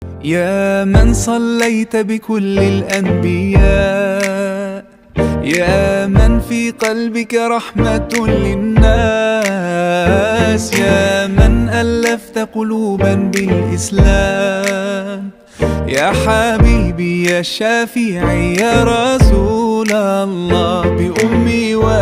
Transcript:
يا من صليت بكل الأنبياء، يا من في قلبك رحمة للناس، يا من ألفت قلوبا بالإسلام، يا حبيبي يا شافعي يا رسول الله، بأمي